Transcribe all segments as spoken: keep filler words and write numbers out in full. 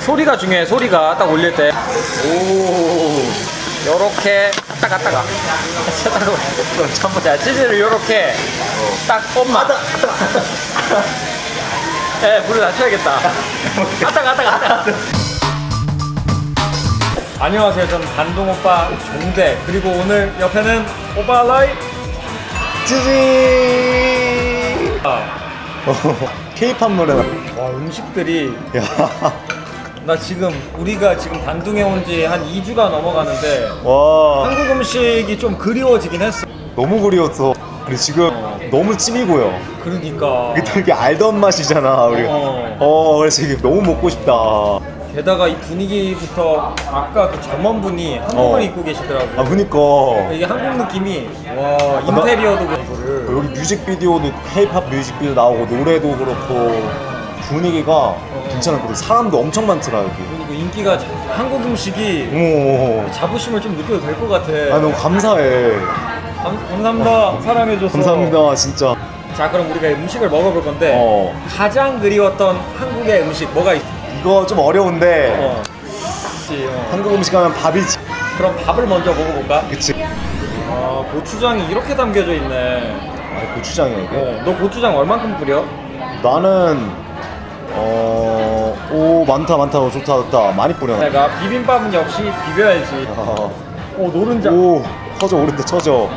소리가 중요해. 소리가 딱 올릴 때. 오, 요렇게 따가 따가. 전부 다 치즈를 요렇게 딱 엄마. 예, 물을 낮춰야겠다. 아따가 아따가 아따가. 안녕하세요. 저는 단동 오빠 종대. 그리고 오늘 옆에는 오빠라이 찌지. 케이팝 노래. 와, 음식들이. 야. 나 지금 우리가 지금 단둥에 온 지 한 이 주가 넘어가는데 와. 한국 음식이 좀 그리워지긴 했어. 너무 그리웠어. 근데 지금 어. 너무 찜이 고요. 그러니까. 이게 되게 알던 맛이잖아 우리가. 어. 어 그래서 이게 너무 먹고 싶다. 게다가 이 분위기부터 아까 그 점원분이 한국을 어. 입고 계시더라고. 아 그니까 이게 한국 느낌이 와 인테리어도 그렇고 여기 뮤직비디오도 케이팝 뮤직비디오 나오고 노래도 그렇고 분위기가 괜찮았거든. 사람도 엄청 많더라 여기. 그리고 인기가 한국 음식이 오. 자부심을 좀 느껴도 될 것 같아. 아 너무 감사해. 감, 감사합니다. 사랑해줘서. 감사합니다 진짜. 자 그럼 우리가 음식을 먹어볼 건데 어. 가장 그리웠던 한국의 음식 뭐가 있어? 이거 좀 어려운데 어. 그치, 어. 한국 음식 하면 밥이지. 그럼 밥을 먼저 먹어볼까? 그치. 아 고추장이 이렇게 담겨져 있네. 아 고추장이야 이게. 어, 너 고추장 얼만큼 뿌려? 나는 어... 오 많다 많다. 오, 좋다 좋다. 많이 뿌려. 내가 비빔밥은 역시 비벼야지. 아. 오 노른자. 오 터져 오른데 터져.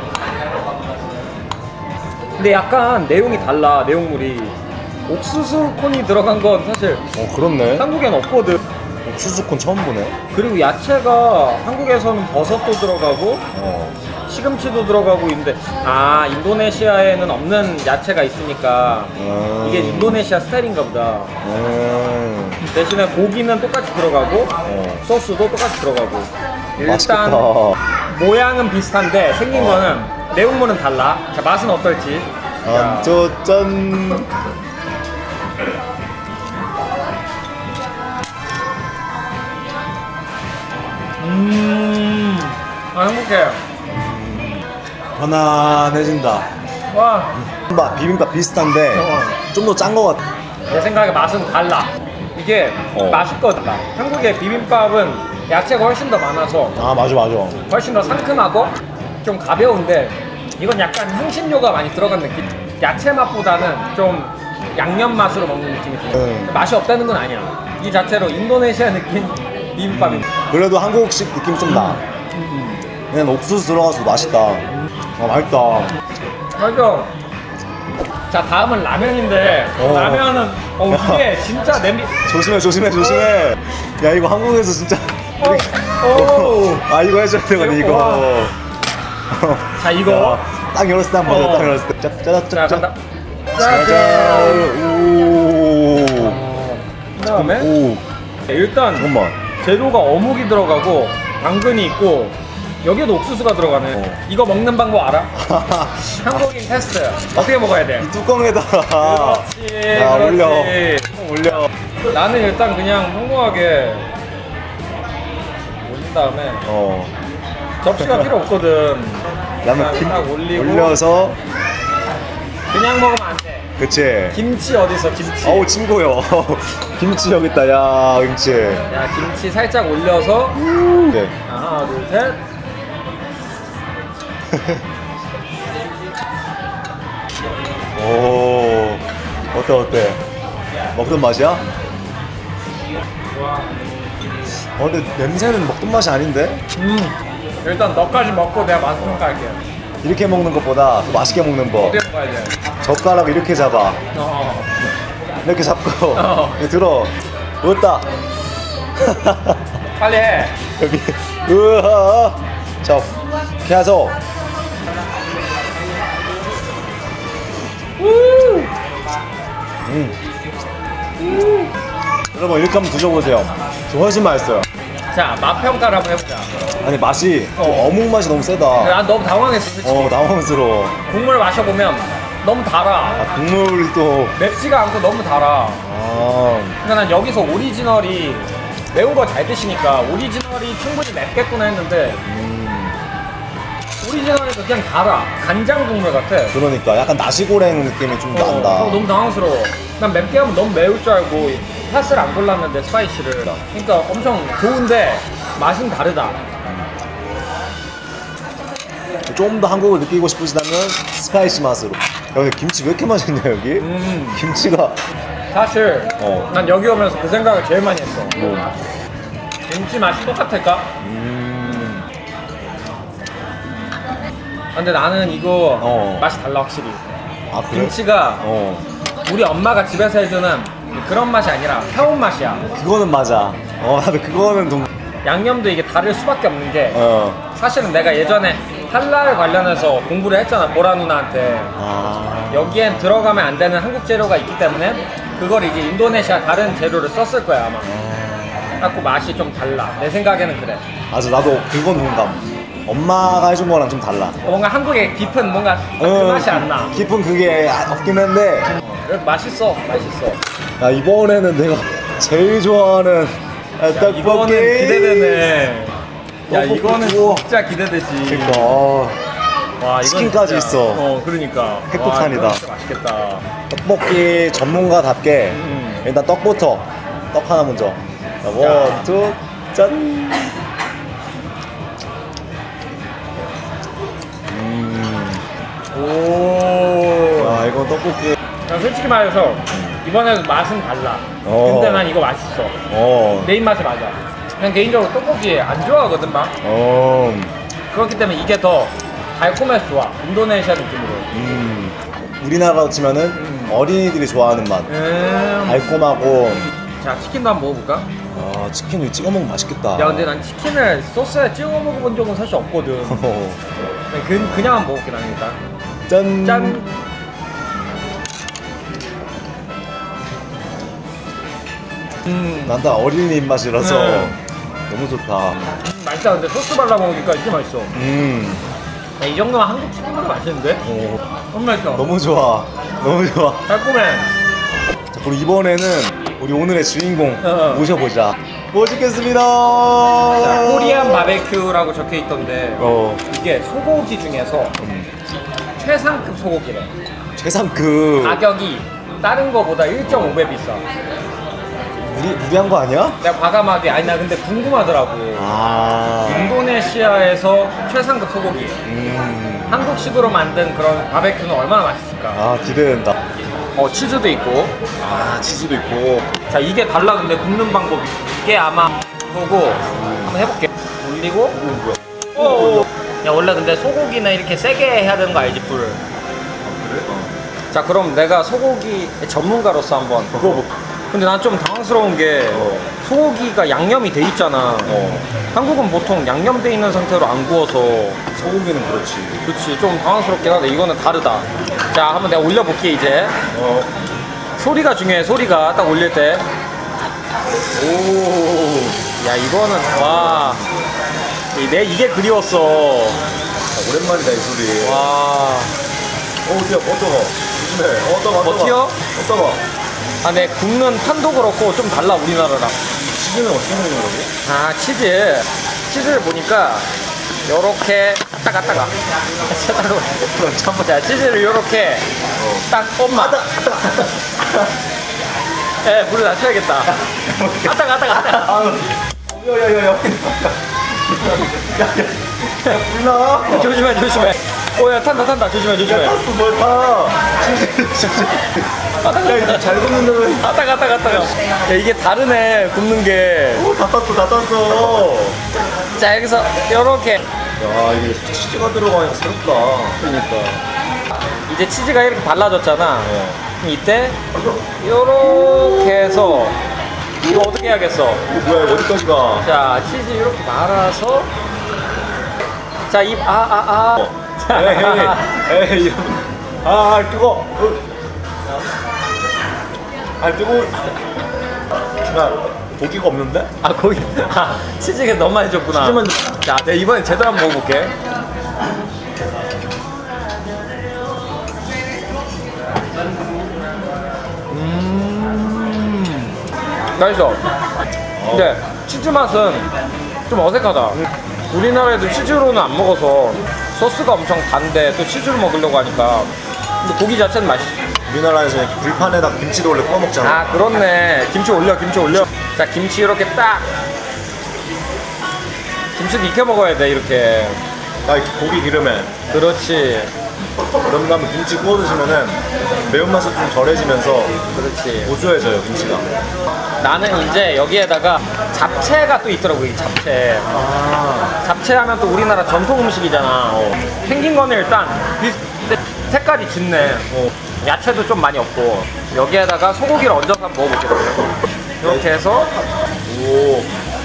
근데 약간 내용이 달라. 내용물이 옥수수 콘이 들어간 건 사실 어 그렇네. 한국엔 없거든. 옥수수콘 처음 보네. 그리고 야채가 한국에서는 버섯도 들어가고 어. 시금치도 들어가고 있는데 아 인도네시아에는 없는 야채가 있으니까 음. 이게 인도네시아 스타일인가 보다. 음. 대신에 고기는 똑같이 들어가고 어. 소스도 똑같이 들어가고 일단 맛있겠다. 모양은 비슷한데 생긴 어. 거는 내용물은 달라. 자 맛은 어떨지. 아, 저 짠. 음, 아 행복해. 편안해진다. 와, 비빔밥, 비빔밥 비슷한데 어. 좀 더 짠 거 같아. 내 생각에 맛은 달라. 이게 어. 맛있거든. 한국의 비빔밥은 야채가 훨씬 더 많아서 아 맞아 맞아. 훨씬 더 상큼하고 좀 가벼운데 이건 약간 향신료가 많이 들어간 느낌. 야채 맛보다는 좀 양념 맛으로 먹는 느낌이 들어. 음. 맛이 없다는 건 아니야. 이 자체로 인도네시아 느낌 비빔밥이. 그래도 한국식 느낌 좀 나. 그냥 옥수수 들어가서 맛있다. 아 맛있다. 맞아. 자 다음은 라면인데 어. 라면은 어 이게 진짜 냄비. 조심해 조심해 조심해. 야 이거 한국에서 진짜. 어. 오. 아 이거 해줘야 되거든 이거. 와. 자 이거. 야, 딱 열었을 때 한 번. 어. 딱 열었을 때. 자 짜자짜자. 간다. 짜잔. 오. 그다음에 오. 일단 잠깐만. 재료가 어묵이 들어가고 당근이 있고 여기에도 옥수수가 들어가네. 어. 이거 먹는 방법 알아? 한국인 테스트 어떻게 먹어야 돼? 이 뚜껑에다가. 그렇지. 야, 그렇지. 올려. 올려. 나는 일단 그냥 평범하게 올린 다음에 어. 접시가 필요 없거든. 라면 김 딱 올리고 올려서. 그냥 먹으면 안 돼. 그치. 김치 어디 있어? 김치. 어우 친구요. 김치 여기 있다. 야 김치. 야 김치 살짝 올려서 네. 하나 둘 셋. 오. 어때 어때? 먹던 맛이야? 와. 어 근데 냄새는 먹던 맛이 아닌데? 음. 일단 너까지 먹고 내가 맛 평가할게. 이렇게 먹는 것보다 더 맛있게 먹는 법. 어디에 먹어야 돼? 젓가락 이렇게 잡아. 어. 이렇게 잡고 어. 여기 들어. 으따. 빨리 해. 여기. 으아. 자, 이렇게 해서. 음. 여러분 이렇게 한번 드셔보세요. 저 훨씬 맛있어요. 자, 맛 평가를 한번 해보자. 아니 맛이 좀 어. 어묵 맛이 너무 세다. 난 너무 당황했어, 솔직히. 어 당황스러워. 국물 마셔보면 너무 달아. 아, 국물이 또. 맵지가 않고 너무 달아. 아. 근데 난 여기서 오리지널이 매운 거 잘 드시니까 오리지널이 충분히 맵겠구나 했는데 음. 오리지널이니까 그냥 달아. 간장 국물 같아. 그러니까 약간 나시고랭 느낌이 좀 어, 난다. 어, 너무 당황스러워. 난 맵게 하면 너무 매울 줄 알고 핫을 안 골랐는데 스파이시를. 그러니까 엄청 좋은데 맛은 다르다. 좀 더 한국을 느끼고 싶으시다면 스파이시 맛으로. 여기 김치 왜 이렇게 맛있냐 여기? 음. 김치가 사실 어. 난 여기 오면서 그 생각을 제일 많이 했어. 뭐. 김치 맛이 똑같을까? 음. 근데 나는 이거 어. 맛이 달라 확실히. 아 그래? 김치가 어. 우리 엄마가 집에서 해주는 그런 맛이 아니라 해온 맛이야. 그거는 맞아. 어 나도 그거는 동. 양념도 이게 다를 수밖에 없는 게 어. 사실은 내가 예전에 할랄 관련해서 공부를 했잖아, 보라 누나한테. 아. 여기엔 들어가면 안 되는 한국 재료가 있기 때문에 그걸 이제 인도네시아 다른 재료를 썼을 거야 아마. 갖고 맛이 좀 달라. 내 생각에는 그래. 맞아 나도 그건 동감. 엄마가 해준 거랑 좀 달라. 뭔가 한국의 깊은 뭔가 그 어, 맛이 안 나. 깊은 그게 없긴 한데. 그래도 맛있어, 맛있어. 야 이번에는 내가 제일 좋아하는 떡볶이. 이거는 기대되네. 야 떡볶이 이거는 구워. 진짜 기대되지. 그러니까 어, 와, 이건 치킨까지 진짜- 있어. 어, 그러니까. 핵폭탄이다. 와, 이건 진짜 맛있겠다. 떡볶이 전문가답게 음. 일단 떡부터 떡 하나 먼저. 자, 원, 투, 짠. 음. 오. 아 이건 떡볶이. 난 솔직히 말해서 이번에도 맛은 달라. 어. 근데 난 이거 맛있어. 어. 내 입맛에 맞아. 그냥 개인적으로 떡볶이 안 좋아하거든 막. 어. 그렇기 때문에 이게 더 달콤해서 좋아. 인도네시아 느낌으로. 음. 우리나라로 치면은 음. 어린이들이 좋아하는 맛. 음. 달콤하고. 자, 치킨도 한번 먹어볼까? 아 치킨 을 찍어 먹으면 맛있겠다. 야, 근데 난 치킨을 소스에 찍어 먹어본 적은 사실 없거든. 어. 그냥, 그, 그냥 한번 먹을게 난 일단. 짠. 짠. 음. 난 다 어린이 입맛이라서 음. 너무 좋다. 음, 맛있다. 근데 소스 발라 먹으니까 이게 맛있어. 음. 야, 이 정도면 한국 치킨보다 맛있는데? 어. 너무 맛있어. 너무 좋아. 너무 좋아. 달콤해. 자, 그리고 이번에는 우리 오늘의 주인공 어. 모셔보자. 모시겠습니다. 자, 코리안 바베큐라고 적혀 있던데 어. 이게 소고기 중에서 음. 최상급 소고기래. 최상급. 가격이 다른 거보다 일 점 오 배 비싸. 무리 무리한 거 아니야? 내가 과감하게 아니 나 근데 궁금하더라고. 아. 인도네시아에서 최상급 소고기. 음. 한국식으로 만든 그런 바베큐는 얼마나 맛있을까? 아 기대된다. 어, 치즈도 있고. 아 치즈도 있고. 자, 이게 달라. 근데 굽는 방법이 이게 아마 보고 한번 해볼게. 올리고. 이거 뭐야? 오. 야, 원래 근데 소고기는 이렇게 세게 해야 되는 거 알지, 불을? 아 그래? 자, 그럼 내가 소고기 전문가로서 한번 구워볼게. 근데 난 좀 당황스러운 게 어. 소고기가 양념이 돼 있잖아. 어. 한국은 보통 양념돼 있는 상태로 안 구워서. 소고기는 그렇지. 그렇지, 좀 당황스럽긴 한데 이거는 다르다. 자, 한번 내가 올려볼게 이제. 어. 소리가 중요해. 소리가 딱 올릴 때. 오, 야 이거는 와, 이- 내 이게 그리웠어. 아, 오랜만이다 이 소리. 와, 어 뛰어. 어 떠가. 조심해. 어 떠가. 어, 튀어? 어 떠가. 아, 내 굽는 판도 그렇고 좀 달라 우리나라랑. 치즈는 어떻게 먹는 거라고? 아, 치즈, 치즈를 보니까 요렇게 갔다 갔다가 전부 다 치즈를 요렇게 딱 엄마. 예, 불을 낮춰야겠다. 갔다 갔다 갔다. 아유. 야야야야. 야야. 불나. 조심해 조심해. 오야 탄다 탄다. 조심해 조심해. 탔어 뭘 타. 야 이거 잘 굽는다 왜. 갔다 갔다 갔다가. 야, 이게 다르네 굽는 게. 다 탔어 다 탔어. 자, 여기서 요렇게. 야 이게 치즈가 들어가니까 새롭다. 그러니까 이제 치즈가 이렇게 발라졌잖아. 어. 그럼 이때 요렇게 해서 이거 어떻게 해야겠어? 이거 뭐야 어디까지 가? 자, 치즈 이렇게 말아서. 자, 입 아 아 아. 어. 에이 에이 에이. 아 뜨거. 아 뜨거. 야 고기가 없는데? 아, 거기 아, 치즈가 너무 많이 줬구나. 치즈만. 자, 내가 이번엔 제대로 한번 먹어볼게. 음, 맛있어. 근데 치즈 맛은 좀 어색하다. 우리나라에도 치즈로는 안 먹어서 소스가 엄청 단데 또 치즈로 먹으려고 하니까. 근데 고기 자체는 맛있어. 우리나라에서 이렇게 불판에다 김치를 원래 구워 먹잖아. 아 그렇네. 김치 올려 김치 올려. 자 김치 이렇게 딱. 김치도 익혀 먹어야 돼 이렇게. 아, 이렇게 고기 기름에. 그렇지. 그런 다음에 김치 구워 드시면은 매운맛이 좀 덜해지면서 그렇지. 고소해져요 김치가. 나는 이제 여기에다가 잡채가 또 있더라고. 이 잡채. 아, 잡채하면 또 우리나라 전통 음식이잖아. 어. 생긴 거는 일단 비슷해. 색깔이 짙네. 어. 야채도 좀 많이 없고. 여기에다가 소고기를 얹어서 한번 먹어볼게요. 이렇게 해서. 오.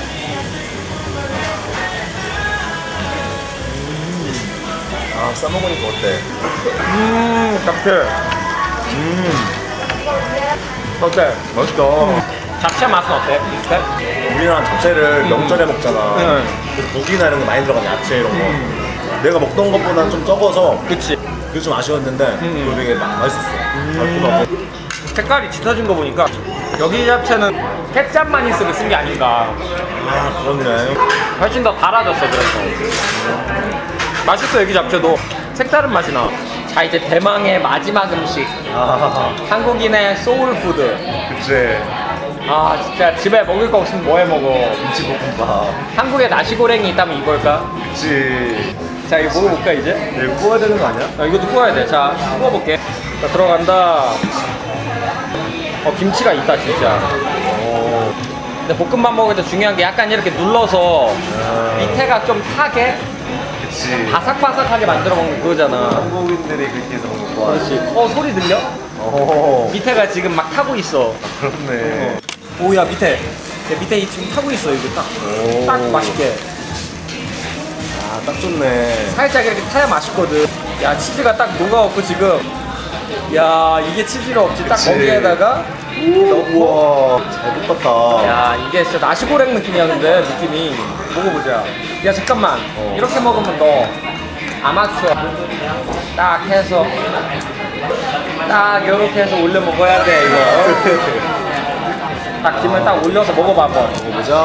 아, 싸먹으니까 어때? 음, 잡채. 음, 어때? 맛있다. 잡채 맛은 어때? 비슷해? 우리나라 잡채를 명절에 먹잖아. 응. 그래서 고기나 이런 거 많이 들어간 야채 이런 거. 내가 먹던 것보다는 좀 적어서 그치. 그게 좀 아쉬웠는데 음. 그거 되게 마- 맛있었어. 달콤하고. 색깔이 짙어진 거 보니까 여기 잡채는 케찹만 있으면 쓴 게 아닌가. 아, 그렇네. 훨씬 더 달아졌어. 그래서 맛있어. 여기 잡채도 색다른 맛이 나. 자 이제 대망의 마지막 음식. 아, 한국인의 소울푸드. 그치. 아 진짜 집에 먹을 거 없으면 뭐 해 먹어. 김치볶음밥. 한국에 나시고랭이 있다면 이걸까? 그치. 자 이거 먹어볼까 이제? 이거 구워야 되는 거 아니야? 아, 이것도 구워야 돼. 자 구워볼게. 자 들어간다. 어 김치가 있다 진짜. 오. 근데 볶음밥 먹을 때 중요한 게 약간 이렇게 눌러서 아, 밑에가 좀 타게 그치. 바삭바삭하게 만들어 먹는 그거잖아. 한국인들이 그렇게 해서 먹는 거 그렇지. 어 소리 들려? 오. 밑에가 지금 막 타고 있어. 그렇네. 오야 밑에. 야, 밑에 이 지금 타고 있어 이거 딱. 오. 딱 맛있게. 아, 딱 좋네. 살짝 이렇게 타야 맛있거든. 야 치즈가 딱 녹아갖고 지금. 야 이게 치즈가 없지. 딱 그치. 거기에다가 넣고. 우와, 잘 볶았다. 야 이게 진짜 나시고랭 느낌이었는데 느낌이. 먹어보자. 야 잠깐만. 어. 이렇게 먹으면 너 아마추어 딱 해서 딱 이렇게 해서 올려 먹어야 돼 이거. 딱 김을 딱 올려서 먹어봐 한번. 먹어보자.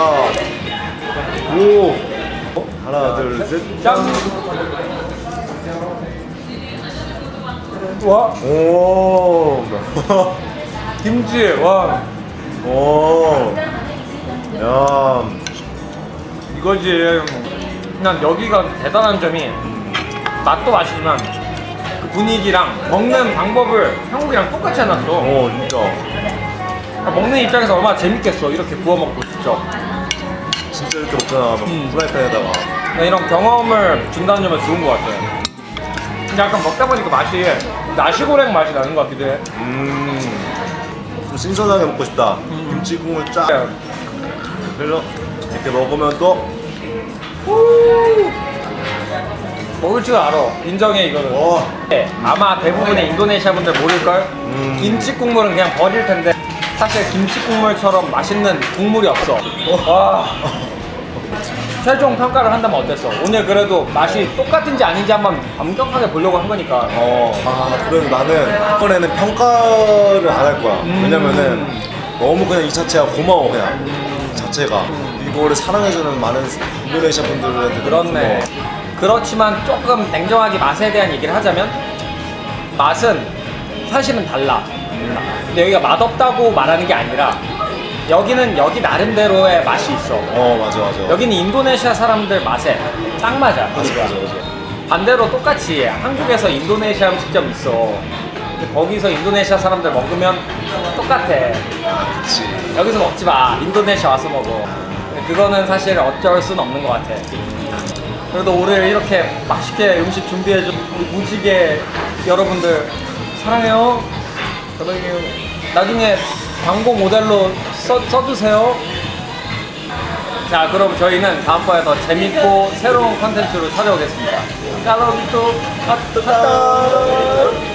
오. 어? 하나, 둘, 셋. 짠. 와 오. 김치 와 오. 야. 이거지. 난 여기가 대단한 점이 맛도 맛이지만 그 분위기랑 먹는 방법을 한국이랑 똑같이 해놨어. 오, 진짜. 그러니까 먹는 입장에서 얼마나 재밌겠어. 이렇게 구워 먹고 직접. 진짜 이렇게 먹잖아. 막 음. 프라이팬에다가. 그러니까 이런 경험을 준다는 점은 좋은 것 같아. 근데 약간 먹다 보니까 맛이 나시고랭 맛이 나는 것 같기도 해. 음. 좀 신선하게 먹고 싶다. 김치 국물 쫙. 그래서 이렇게 먹으면 또. 먹을 줄 알아. 인정해 이거는. 와. 네, 아마 대부분의 인도네시아 분들 모를걸? 음. 김치 국물은 그냥 버릴 텐데 사실 김치 국물처럼 맛있는 국물이 없어. 와. 최종 평가를 한다면 어땠어? 오늘 그래도 맛이 똑같은지 아닌지 한번 엄격하게 보려고 한 거니까. 어. 아, 그래도 나는 이번에는 평가를 안 할 거야. 음. 왜냐면은 너무 그냥 이 자체가 고마워 그냥. 자체가. 이거를 사랑해주는 많은 인도네시아 분들한테 그렇네. 그렇지만 조금 냉정하게 맛에 대한 얘기를 하자면 맛은 사실은 달라. 근데 여기가 맛없다고 말하는 게 아니라 여기는 여기 나름대로의 맛이 있어. 어, 맞아, 맞아. 여기는 인도네시아 사람들 맛에 딱 맞아. 맞아, 그러니까. 맞아, 맞아. 반대로 똑같이 한국에서 인도네시아 음식점 있어. 근데 거기서 인도네시아 사람들 먹으면 똑같아. 아, 그치. 여기서 먹지 마. 인도네시아 와서 먹어. 근데 그거는 사실 어쩔 수는 없는 것 같아. 그래도 오늘 이렇게 맛있게 음식 준비해준 우리 무지개 여러분들 사랑해요. 사랑해요. 나중에 광고 모델로 써, 써주세요. 자, 그럼 저희는 다음번에 더 재밌고 새로운 컨텐츠로 찾아오겠습니다. 까로비또 갔다.